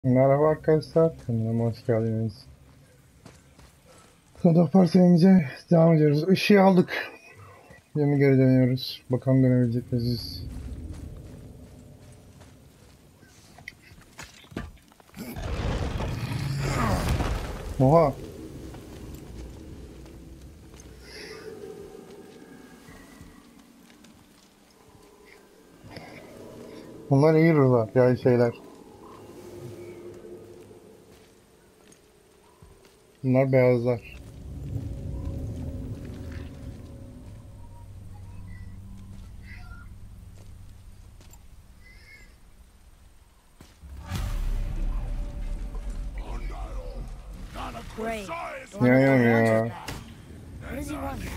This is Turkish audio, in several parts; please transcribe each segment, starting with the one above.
Merhaba arkadaşlar, kanalıma hoş geldiniz. God of War serimize devam ediyoruz. Işığı aldık. Şimdi geri dönüyoruz. Bakalım dönebilecek miyiz? Oha! Bunlar iyi ruhlar, yani şeyler. Bunlar beyazlar. Great. The one Ya with ya all the monsters ya. back. What does he want now?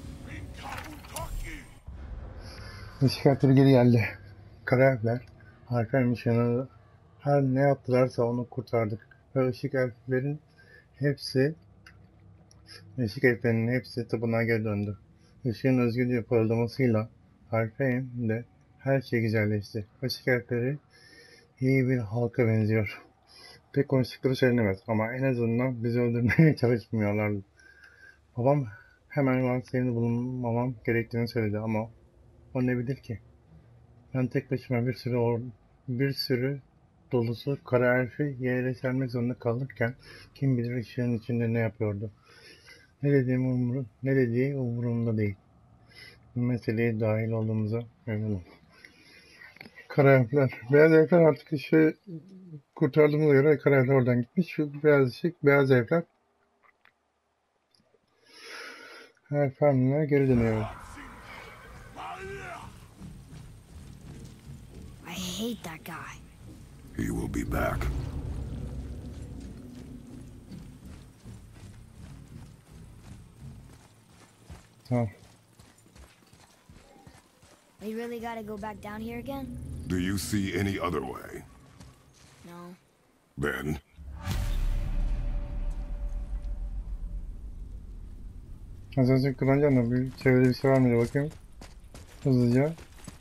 Şikayetleri geri geldi. Karakter, harikaymış yanı. Her ne yaptılarsa onu kurtardık. Ve ışık elflerin hepsi, ışık elflerinin hepsi tapınağa geri döndü. Işığın özgürlüğü parıldamasıyla Harfeym de her şey güzelleşti. Işık elfleri iyi bir halka benziyor. Pek konuştukları söylenemez ama en azından bizi öldürmeye çalışmıyorlardı. Babam hemen varsayımda bulunmamam gerektiğini söyledi ama o ne bilir ki? Ben tek başıma bir sürü dolusu kara elfi yere sermek zorunda kalırken kim bilir ışığın içinde ne yapıyordu. Ne dediği umurumda değil. Bu meseleye dahil olduğumuza eminim. Kara elfler. Beyaz elfler artık işi kurtardığımıza göre kara elfler oradan gitmiş. Şu beyaz ışık, beyaz elfler her fermine geri dönüyor. I hate that guy. He will be back. Tamam. We really gotta go back down here again? Do you see any other way? No. Ben? Az önce kullanacağım da bir çevrede bir şey var mıydı bakayım. Hızlıca.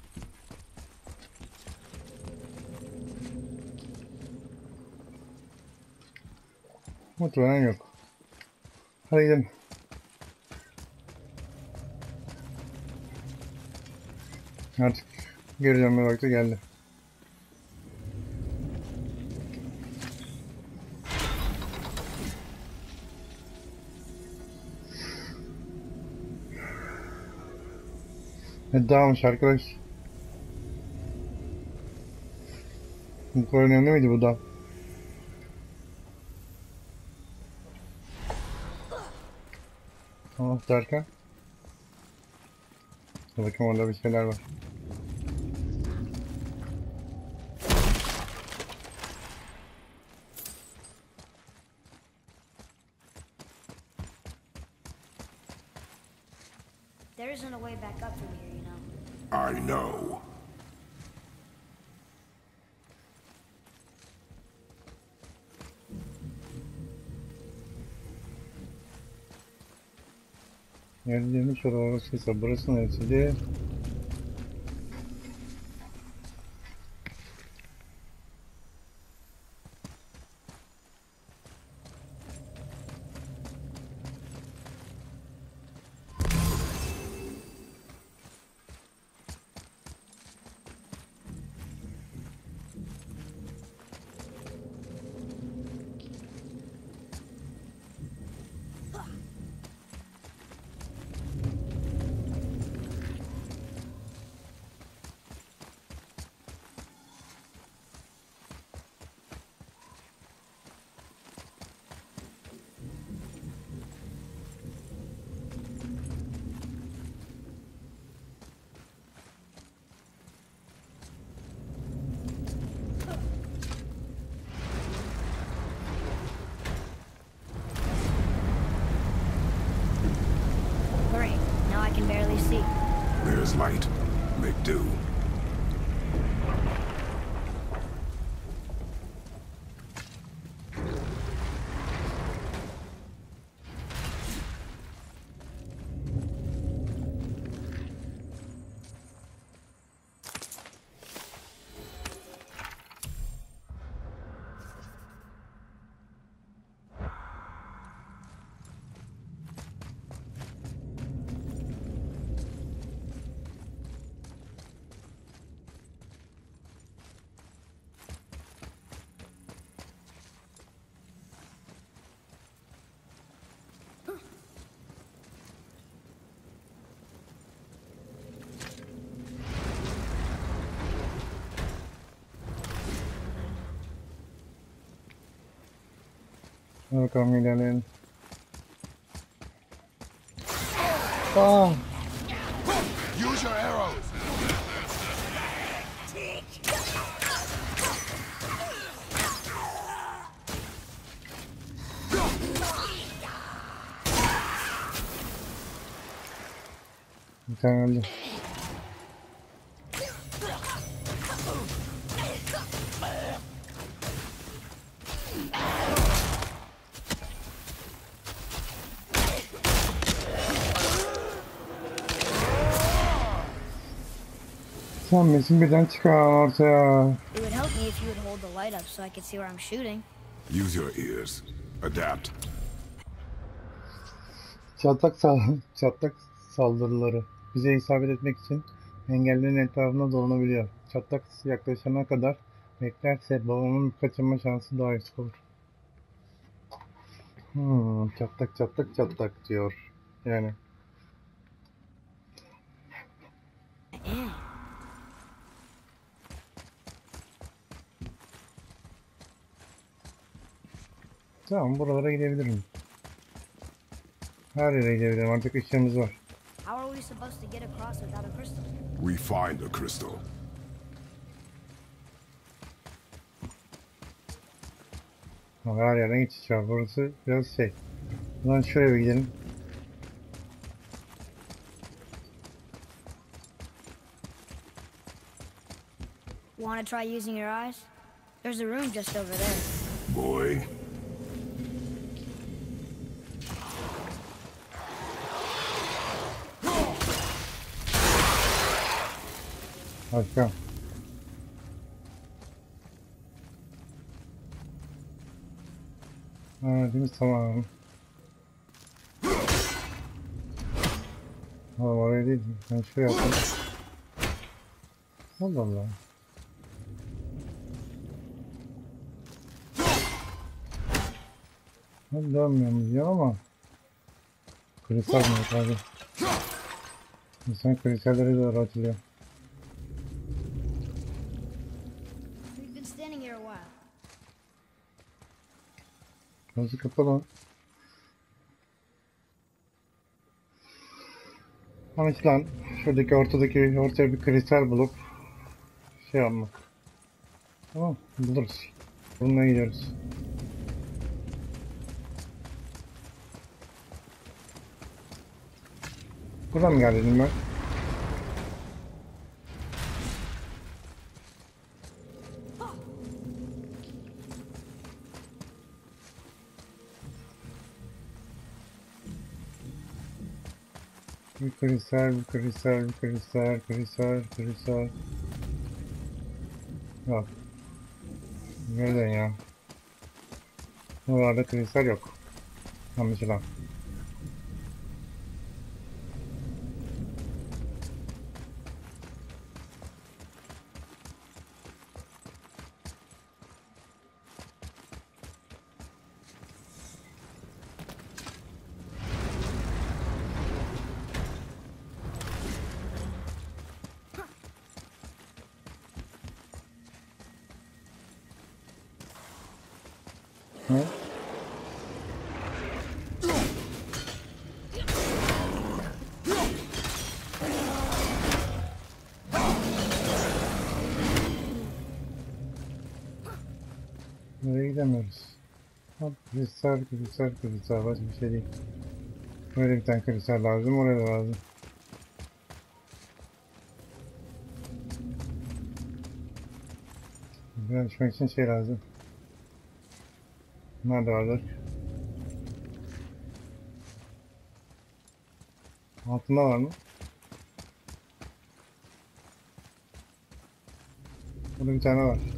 Muhtemelen yok. Hadi gidelim. Artık geri dönme vakti geldi. Dağılmış arkadaş. Bu kadar önemli miydi bu dağ? Tamam derken. Bakayım orada bir şeyler var. There isn't a way back up from here, you know. I know. Yerlemiş orasıysa burası neresiydi? Great. Now I can barely see. There's light. Make do. Hadi bakalım ilerleyelim. Aa! Use your arrows! Bir tane öldü. Sen misin birden çıkan ortaya? It would help me if you would hold the light up so I could see where I'm shooting. Use your ears. Adapt. Çatlak saldırıları bize isabet etmek için engellerin etrafında dolanabiliyor. Çatlak yaklaşana kadar beklerse babamın kaçınma şansı daha yüksek olur. Çatlak diyor. Yani tamam, buralara gidebilirim. Her yere gidebilirim. Artık ışığımız var. How are we supposed to get across without a crystal? We find a crystal. Ama her yerden geçiş var. Burası biraz şey. Buradan şuraya bir gidelim. Want to try using your eyes? There's a room just over there. Boy. Harika. Deniz tamam. Oğlum oraya değil. Ben şuraya yaptım. Allah Allah. Ben dönmüyorum diyor ama kristal mı abi? İnsan kristalleri doğru atılıyor. We've been standing here a while. Gözü kapalı. Anlaşılan şuradaki ortaya bir kristal bulup şey yapmak. Tamam, buluruz. Bununla gidiyoruz. Buradan mı geldim ben? Bir kristal. Yok. Nereden ya? Buralarda kristal yok. Anlaşılan. Ne? Nereye gidemiyoruz? Hop, kristal. Başka bir şey değil. Böyle bir tane kristal lazım, oraya da lazım. Buradan düşmek için şey lazım. Nerede vardır? Altında var mı? Burada bir tane var.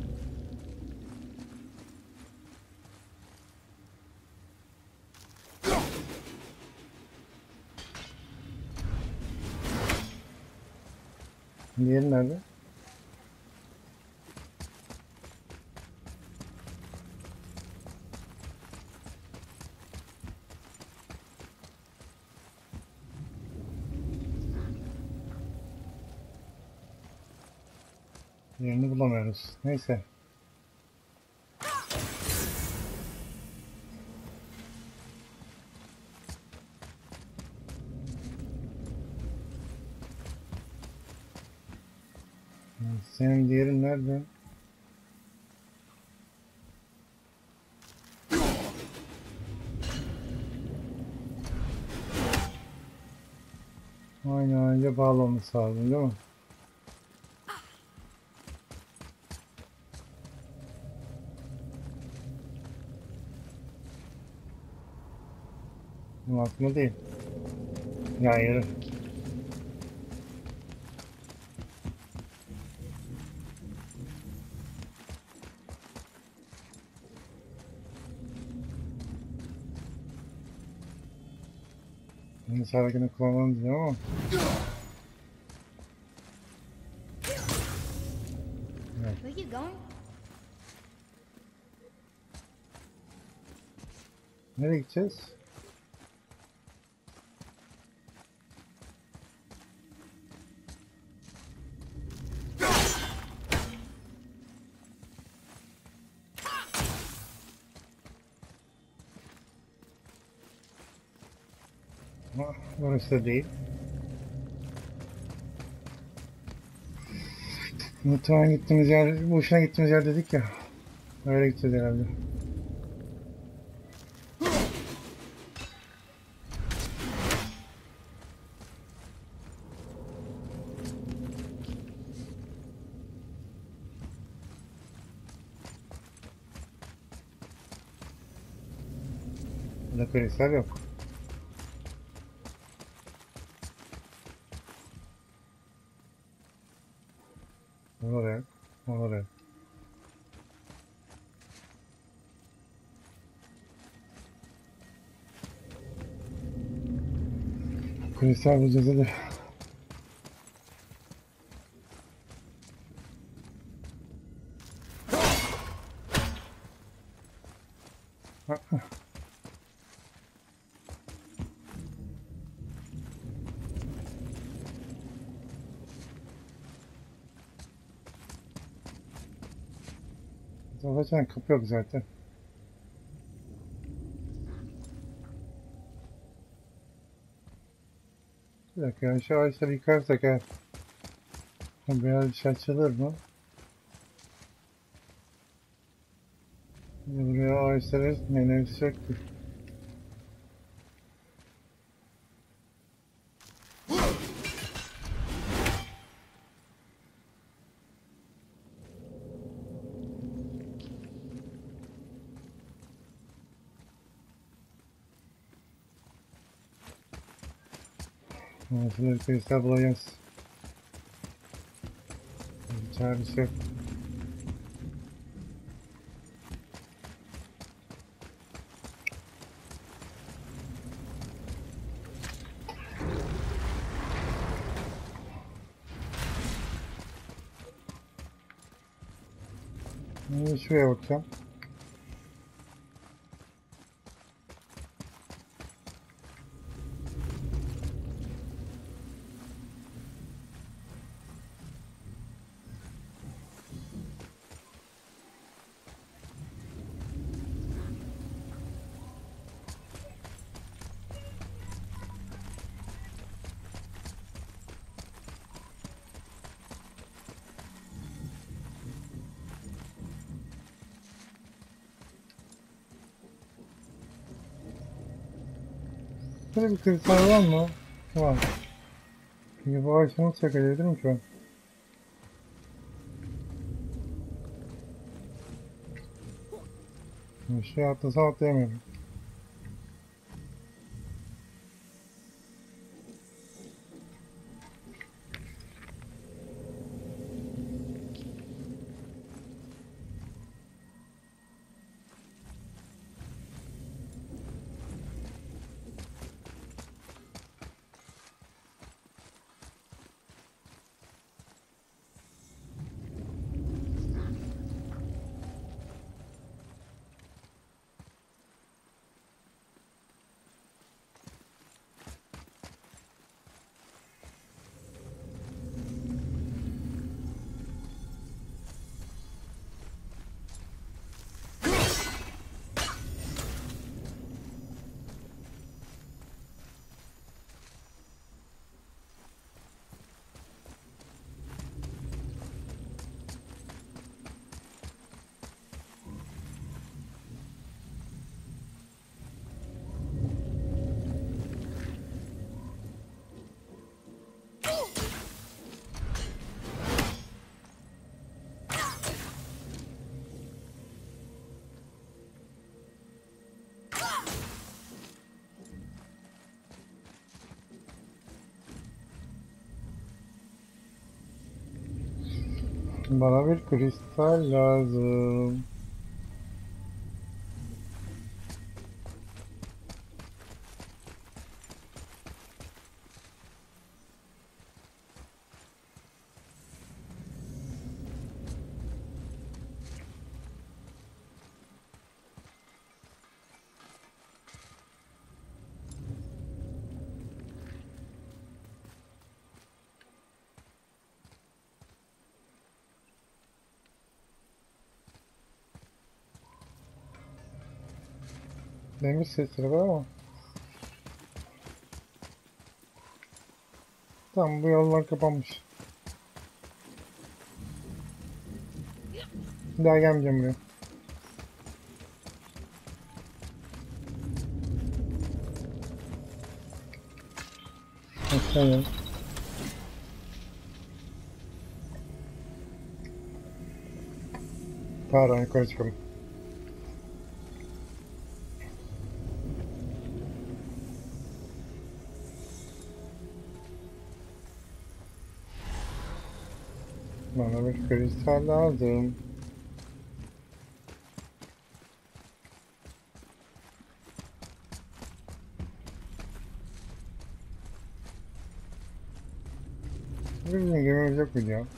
Diğeri nerede? Yerini bulamıyoruz. Neyse. Senin diğerin nerede? Aynı ağaca bağlı olması lazım değil mi? Benim aklımda değil. Ya yürü. Neyse hareketini kullanalım diyeceğim ama. We keep going? Nereye gideceğiz? Ah, orası da değil. Muhtemelen gittiğimiz yer, boşuna gittiğimiz yer dedik ya. Öyle gideceğiz herhalde. Burada kristal yok. Oraya, oraya. Kristal bulacağız hadi. Zaten kapı yok zaten. Bir dakika ya, şu ağaçları yıkarsak eğer beyaz bir şey açılır mı? Buraya ağaçları menevsi yok ki. Şurada bir kristal bulacağız. Bir çaresi yok. Şuraya bakacağım. Böyle bir kristal var mı? Var. Çünkü bu ağaçı nasıl yakalayabilirim ki ben? Şey atlasam atlayamıyorum. Bana bir kristal lazım. Demir sesleri var ama. Tamam, bu yollar kapanmış. Bir daha gelmeyeceğim buraya. Aşağı inelim. Pardon, yukarı çıkalım. Bana bir kristal lazım. Bizim gemimiz yok muydu ya?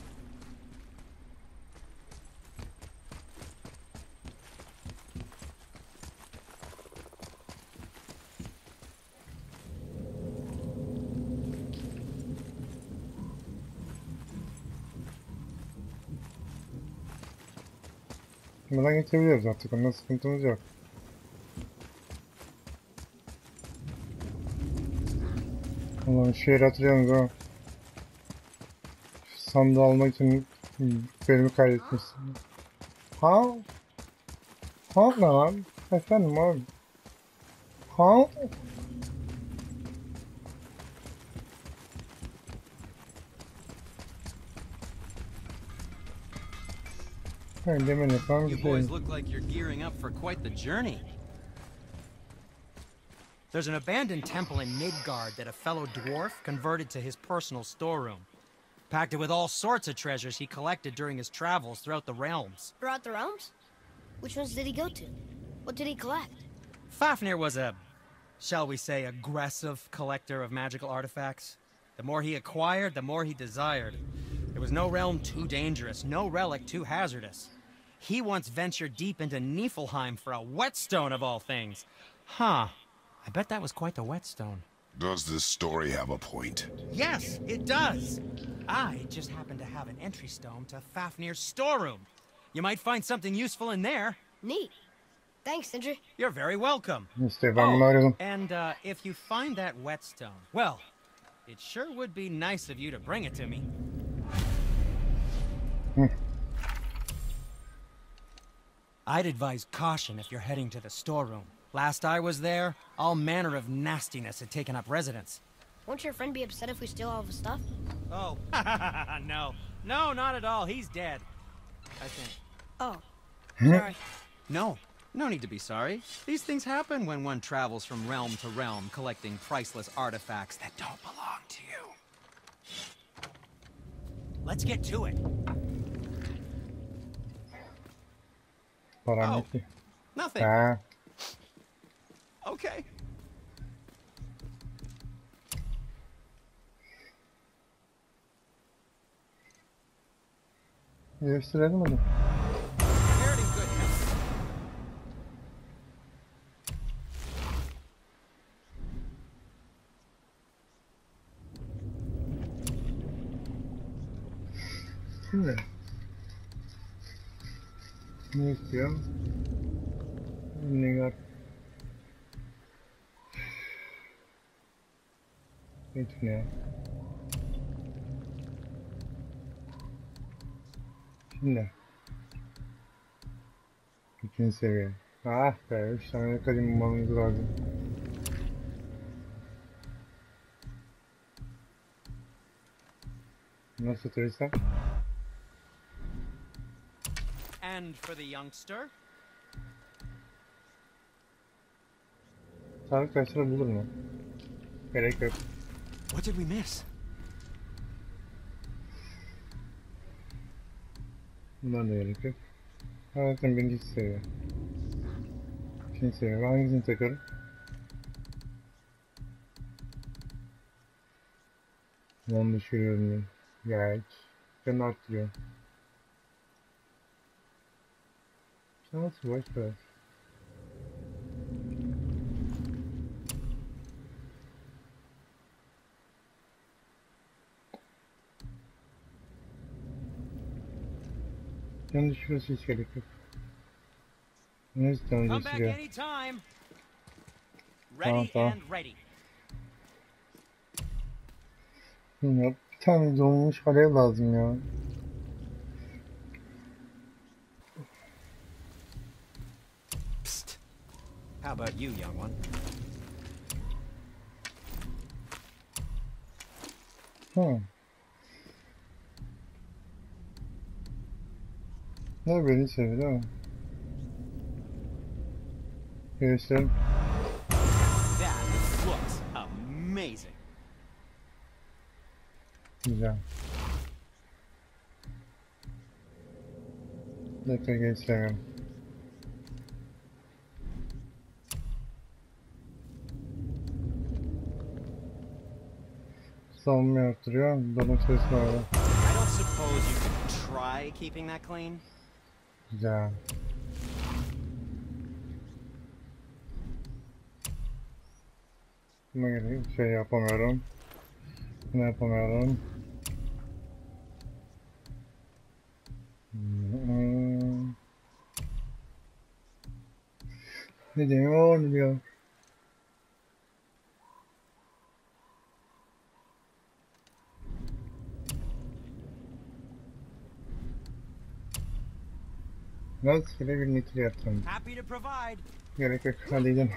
Buradan geçebiliyoruz artık. Ondan sıkıntımız yok. Allah'ım, şu yeri hatırlıyorsunuz ama. Şu sandığı almak için bölümü kaydetmişsin. Ha? Ha ne lan? Efendim abi. Ha? Hayır, demin yapan bir You şey. boys look like you're gearing up for quite the journey. There's an abandoned temple in Midgard that a fellow dwarf converted to his personal storeroom. Packed it with all sorts of treasures he collected during his travels throughout the realms. Throughout the realms? Which ones did he go to? What did he collect? Fafnir was a, shall we say, aggressive collector of magical artifacts. The more he acquired, the more he desired. There was no realm too dangerous, no relic too hazardous. He once ventured deep into Niflheim for a whetstone of all things. Huh. I bet that was quite the whetstone. Does this story have a point? Yes, it does. I just happen to have an entry stone to Fafnir's storeroom. You might find something useful in there. Neat. Thanks, Sindri. You're very welcome. İşte ben bunu arıyordum. And if you find that whetstone, well, it sure would be nice of you to bring it to me. I'd advise caution if you're heading to the storeroom. Last I was there, all manner of nastiness had taken up residence. Won't your friend be upset if we steal all of his stuff? Oh, no. No, not at all. He's dead. I think. Oh. Sorry. No, no need to be sorry. These things happen when one travels from realm to realm, collecting priceless artifacts that don't belong to you. Let's get to it. Param Oh. gitti. Nothing. Ha. Okay. Değiştirelim hadi. Prepared in good health. Şimdi. Ne istiyorum? Negar. Hiç ne? Şimdi. İkinci seviye. Ah be, 3 tane kadim bulmamız lazım. Nasıl turistler? And for the youngster? Sağlık taşları bulur mu? Gerek yok. What did we miss? Bundan da gerek yok. Zaten birinci seviye. İkinci seviye. Hangisini takarım? Onu düşürüyorum. Geç. Canı arttırıyor. Nasıl boş ver. Canı düşürüyorsa hiç gerek yok. Neyse canı Come back düşürüyor. anytime. Tamam, Ready tamam. and ready. Ya, bir tane donmuş alev lazım ya. Psst. How about you, young one? Ha. Ne beni seviyor değil mi? Görüşlerim. That looks amazing. Güzel. Dakika geçemiyorum. Savunma arttırıyor. Donuk ses var. I don't suppose you could try keeping that clean? Güzel. Buna göre şey yapamıyorum. Bunu yapamıyorum. Ne diyeyim ne diyor. Rastgele bir nikil yaptım. Happy to provide. Gerek yok. Hadi gidelim.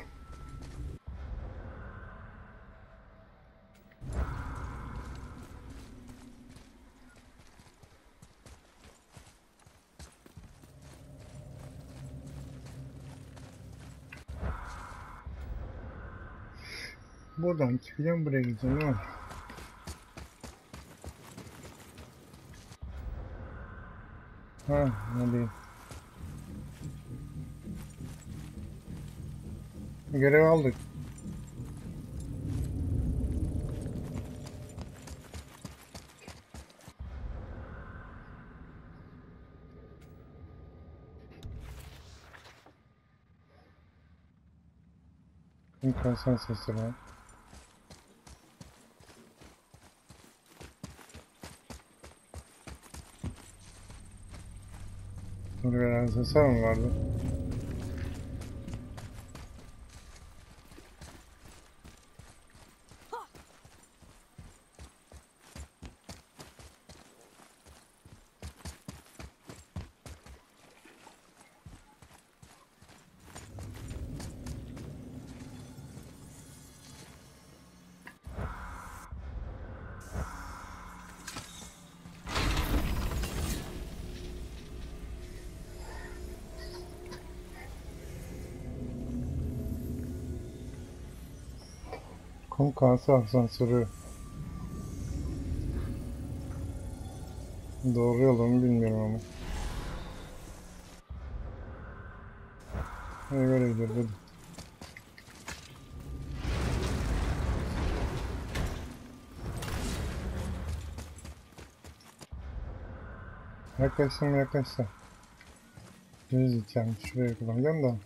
Buradan çıkacağım, buraya gideceğim değil mi? Ha, hadi. Görev aldık. Konsan sesleri var. Burada veren sesler mi vardı? Konkansı asansörü. Doğru yolu mu bilmiyorum ama. Böyle gidiyoruz hadi. Yaklaşsam. Düz gideceğim. Şuraya kullanacağım da.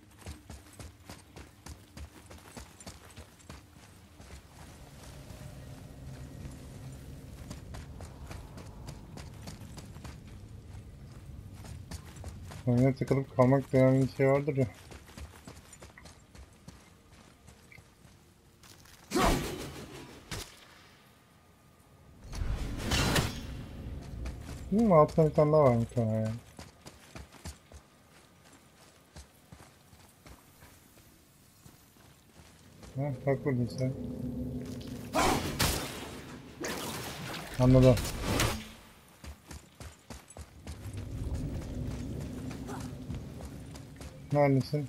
Oyuna tıkılıp kalmak denen bir şey vardır ya. Değil mi? Altında bir tane daha var muhtemelen ya. Ha, bak burada işte. Anladım. Neredesin?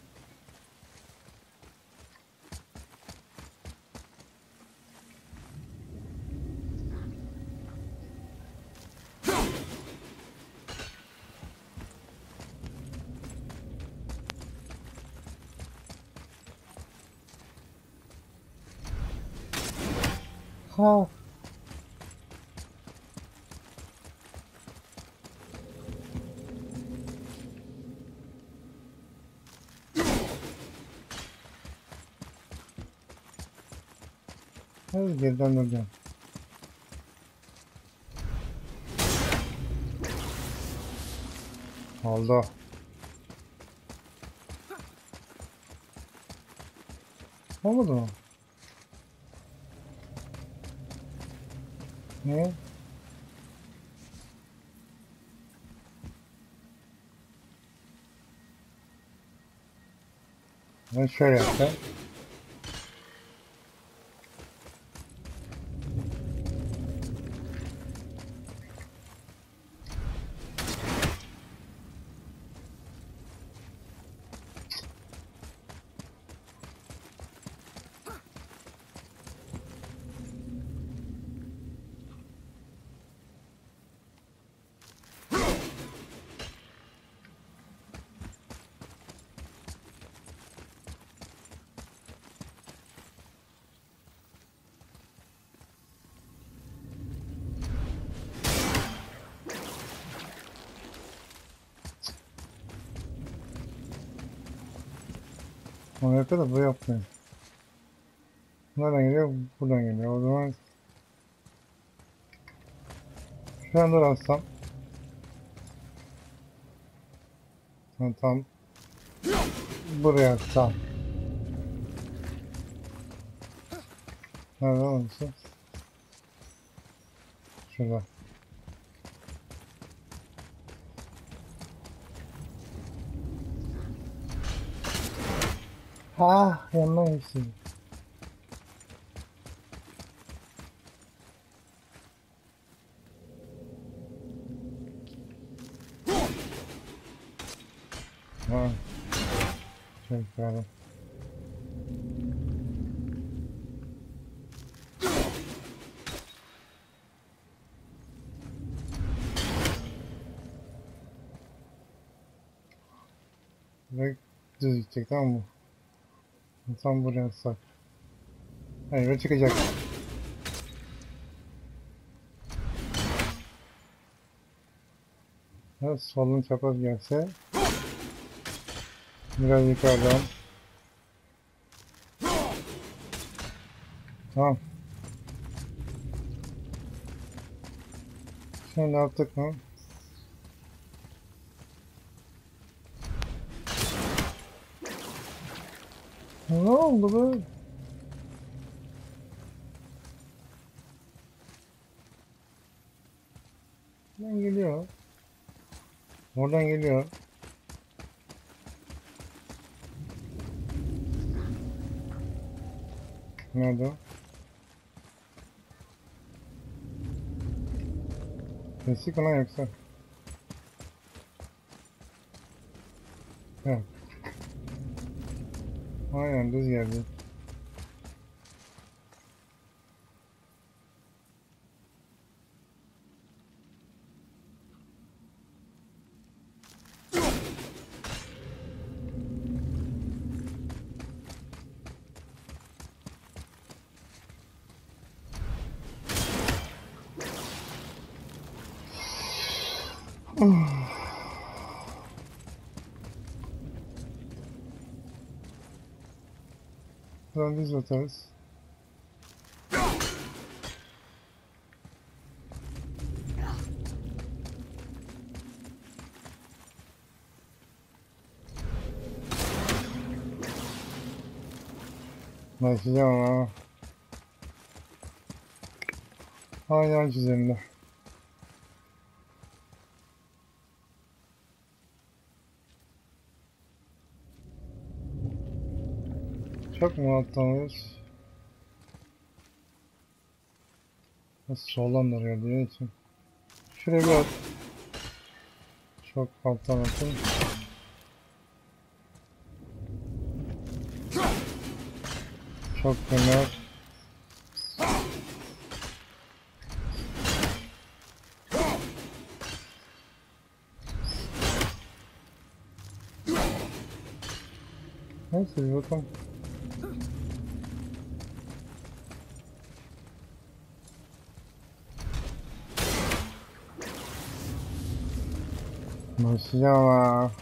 Ha. Hadi geriden döneceğim. Oldu. Olmadı mı? Ne? Ben şöyle yapacağım. Monete de bu yapmıyor. Nereden geliyor? Buradan geliyor. O zaman şu anda atsam. Tam buraya atsam. Nerede olursa? Şurada. Ah, yanına geçti. Ha. Çok güzel. Ve düz gidecek, tamam mı? Tam buraya atsak. Hayır, çıkacak. Evet, solun çapraz gelse. Biraz yukarıdan. Tamam. Şimdi yaptık mı? Ne oldu be? Oradan geliyor. Oradan geliyor. Nerede o? Kesik mi lan yoksa? Evet. Aynen düz geldi. Buradan düz atarız. Başlayacağım ama. Aynen üzerinde. Çok mu atlamıyoruz? Nasıl soldan duruyor diye için. Şuraya bir at. Çok alttan atın. Çok kenar. Neyse bir bakalım. Başlayacağım ama.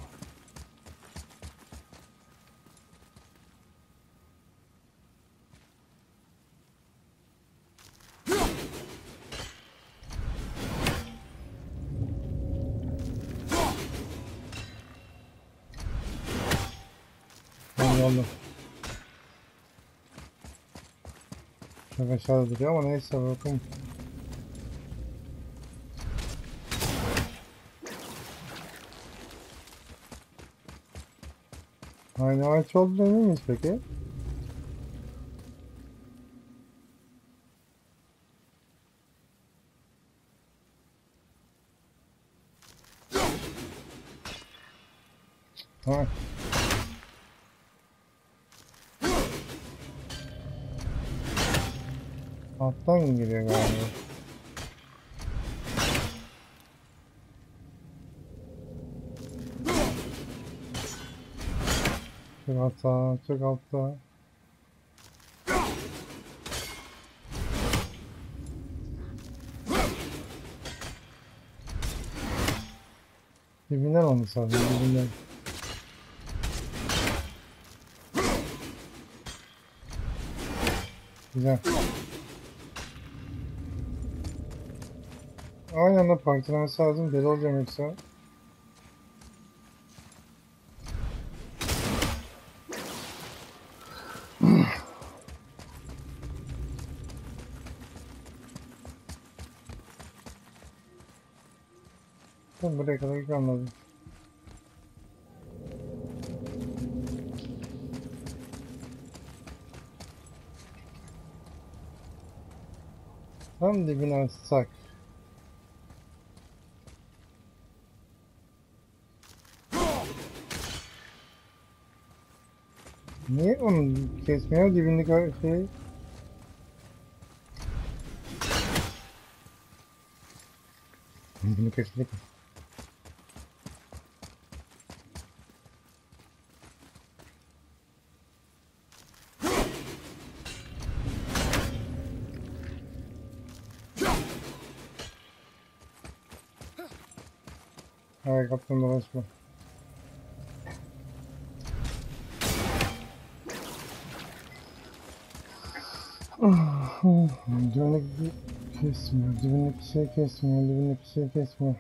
Oldu. Çok aşağıda duruyor ama neyse bakın. Aynı ağaç olduğunu emin miyiz peki? Ha. Alttan giriyor galiba. Çok altta, çok altta. Dibinden olması lazım, dibinden. Güzel. Aynı anda parçalaması lazım, deli olacağım yoksa. Tamam, buraya kadar anladım. Tam dibine atsak. Niye onu kesmiyor dibindeki şey? Bunu kestik. Ay kaptan dolaşma. Dibindeki kesmiyor, dibindeki şey kesmiyor, dibindeki şey kesmiyor.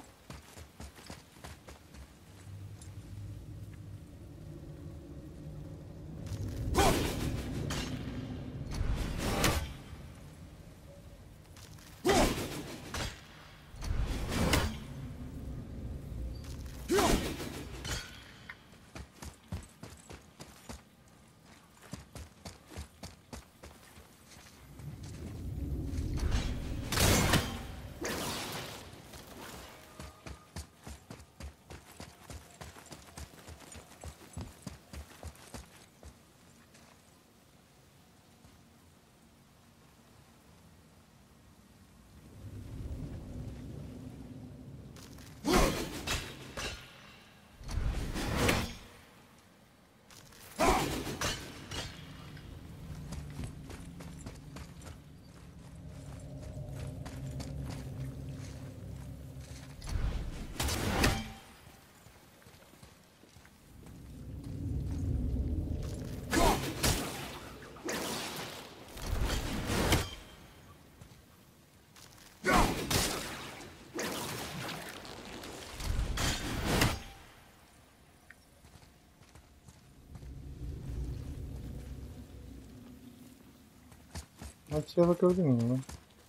Açıya bakabilir miyim lan?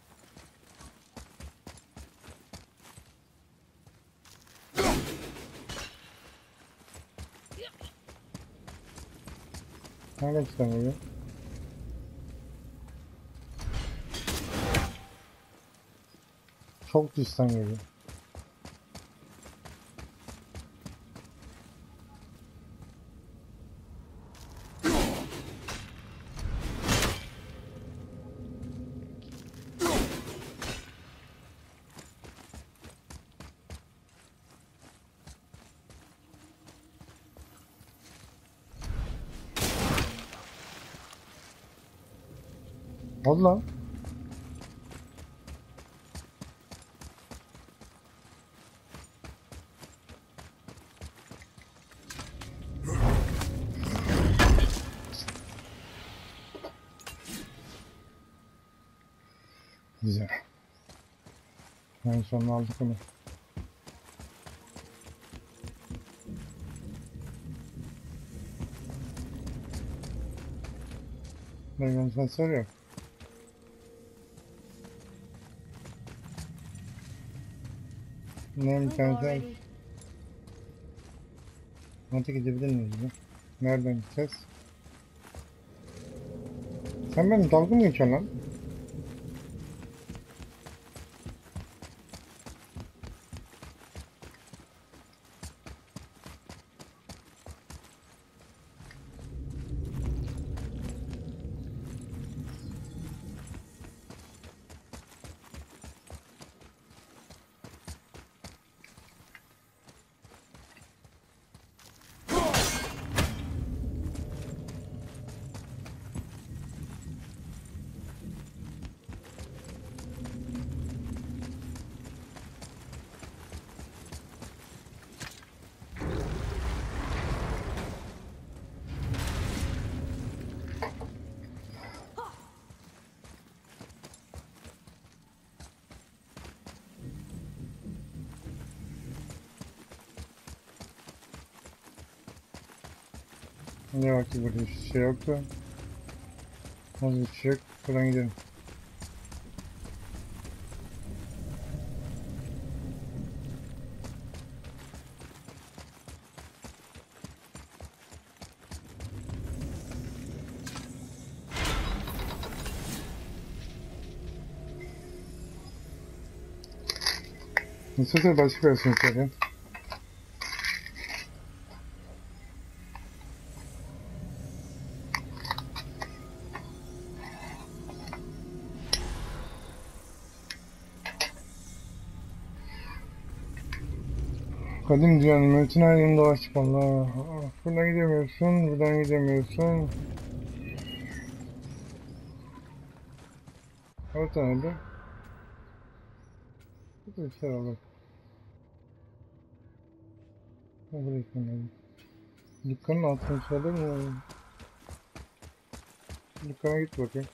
Hangi açıdan geliyor? Çok dıştan geliyor. Oldu lan. Güzel. En sonunda aldık onu. Dragon sensör yok. Ne bir Move tane already. hadi gidebilir miyiz ya? Nereden gideceğiz? Sen benim dalga mı geçiyorsun lan? Ne vakti burada hiçbir şey yoktu. Nasıl bir şey yok. Buradan gidelim. Nasıl başka versiyon söyleyeyim. Kadim dünyanın bütün her yerinde dolaştık valla. Buradan gidemiyorsun, buradan gidemiyorsun. Orta nerede? Burada bir şey olur. Buraya gitmem. Dükkanın altına çalır mı? Dükkana git bakayım.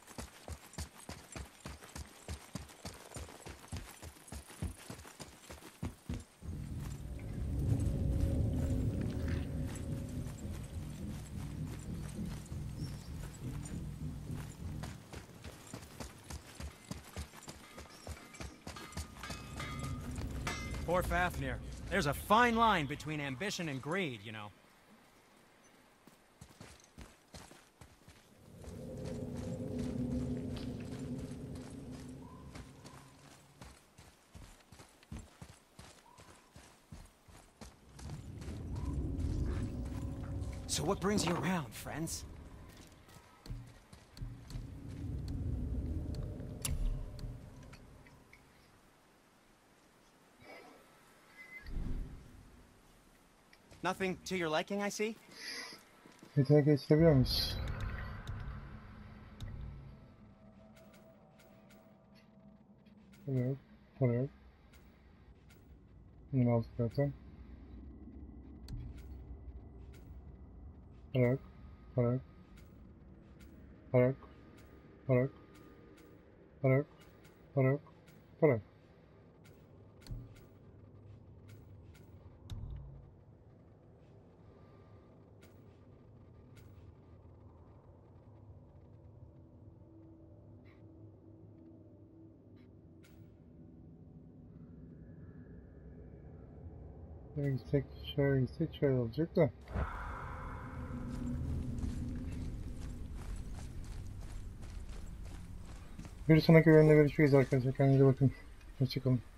Poor Fafnir. There's a fine line between ambition and greed, you know. So what brings you around, friends? Nothing to your liking, I see? Yetenek geçebiliyor muyuz? Para yok. Para yok. Bunu aldık zaten. Para yok. Para yok. Para yok. Para yok. Para yok. Para yok. Para yok. Şöyle gitsek şöyle olacak da. Bir sonraki bölümde görüşürüz arkadaşlar. Kendinize bakın. Hoşçakalın.